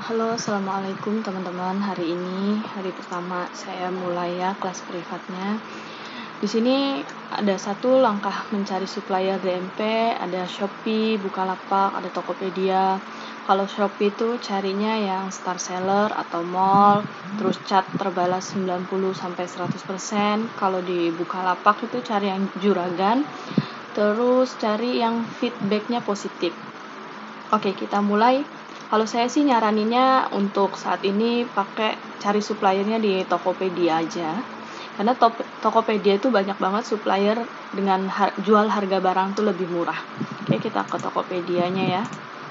Halo, assalamualaikum teman-teman. Hari ini hari pertama saya mulai ya kelas privatnya. Di sini ada satu langkah mencari supplier DMP, ada Shopee, Bukalapak, ada Tokopedia. Kalau Shopee itu carinya yang star seller atau mall, terus cat terbalas 90-100%. Kalau di Bukalapak itu cari yang juragan, terus cari yang feedbacknya positif. Oke, kita mulai. Kalau saya sih nyaraninnya untuk saat ini pakai cari suppliernya di Tokopedia aja. Karena Tokopedia itu banyak banget supplier dengan jual harga barang tuh lebih murah. Oke, kita ke Tokopedianya ya.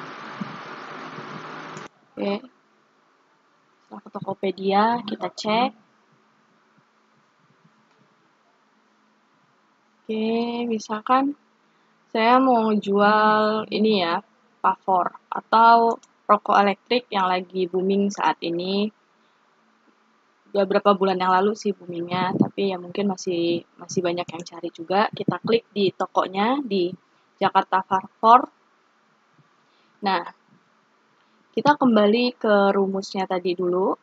Oke. Setelah ke Tokopedia, kita cek. Oke, misalkan saya mau jual ini ya, pavor atau rokok elektrik yang lagi booming saat ini. Beberapa bulan yang lalu sih boomingnya, tapi ya mungkin masih banyak yang cari juga. Kita klik di tokonya di Jakarta Pavor. Nah, kita kembali ke rumusnya tadi dulu.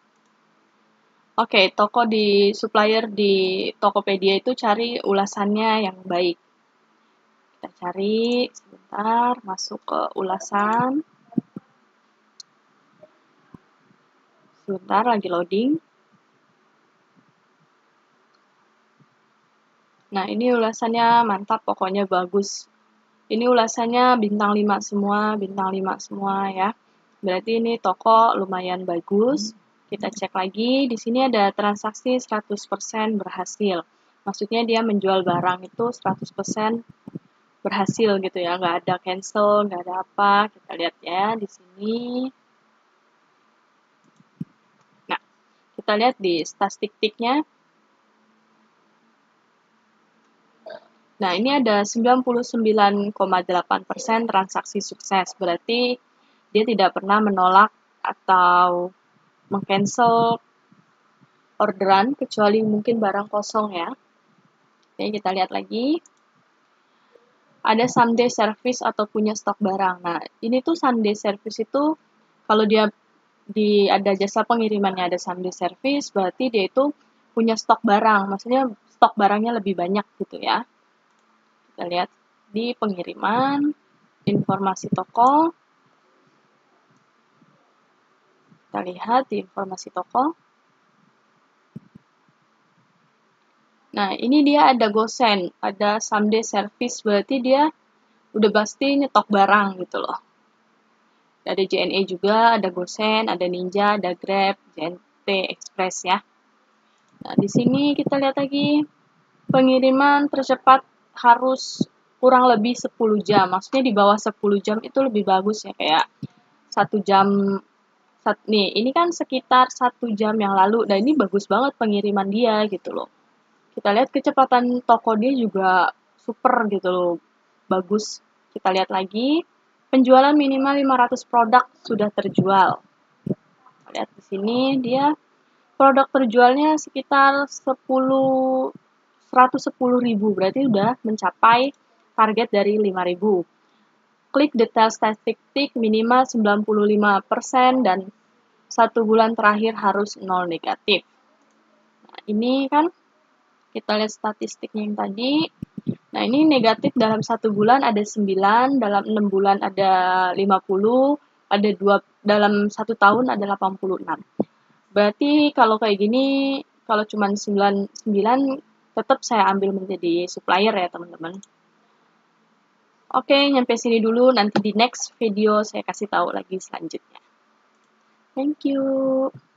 Oke, toko di supplier di Tokopedia itu cari ulasannya yang baik. Kita cari sebentar, masuk ke ulasan. Sebentar lagi loading. Nah, ini ulasannya mantap, pokoknya bagus. Ini ulasannya bintang 5 semua ya. Berarti ini toko lumayan bagus. Kita cek lagi, di sini ada transaksi 100% berhasil. Maksudnya dia menjual barang itu 100% berhasil gitu ya, nggak ada cancel, nggak ada apa. Kita lihat ya di sini. Nah, kita lihat di statistiknya. Nah, ini ada 99,8% transaksi sukses. Berarti dia tidak pernah menolak atau meng-cancel orderan, kecuali mungkin barang kosong ya. Oke, kita lihat lagi. Ada someday service atau punya stok barang. Nah, ini tuh someday service itu, kalau dia ada jasa pengirimannya ada someday service, berarti dia itu punya stok barang. Maksudnya stok barangnya lebih banyak gitu ya. Kita lihat di pengiriman, informasi toko. Kita lihat di informasi toko. Nah, ini dia ada gosen, ada someday service, berarti dia udah pasti nyetok barang gitu loh. Ada JNE juga, ada gosen, ada Ninja, ada Grab, JNT Express ya. Nah, di sini kita lihat lagi, pengiriman tercepat harus kurang lebih 10 jam. Maksudnya di bawah 10 jam itu lebih bagus ya, kayak 1 jam. Nih, ini kan sekitar 1 jam yang lalu, dan ini bagus banget pengiriman dia gitu loh. Kita lihat kecepatan toko dia juga super gitu loh, bagus. Kita lihat lagi, penjualan minimal 500 produk sudah terjual. Kita lihat di sini dia produk terjualnya sekitar 110.000, berarti udah mencapai target dari 5.000. Klik detail statistik minimal 95% dan 1 bulan terakhir harus 0 negatif. Nah, ini kan kita lihat statistiknya yang tadi. Nah, ini negatif dalam 1 bulan ada 9, dalam 6 bulan ada 50, dalam 1 tahun ada 86. Berarti kalau kayak gini, kalau cuma 9 tetap saya ambil menjadi supplier ya teman-teman. Oke, nyampe sini dulu, nanti di next video saya kasih tahu lagi selanjutnya. Thank you.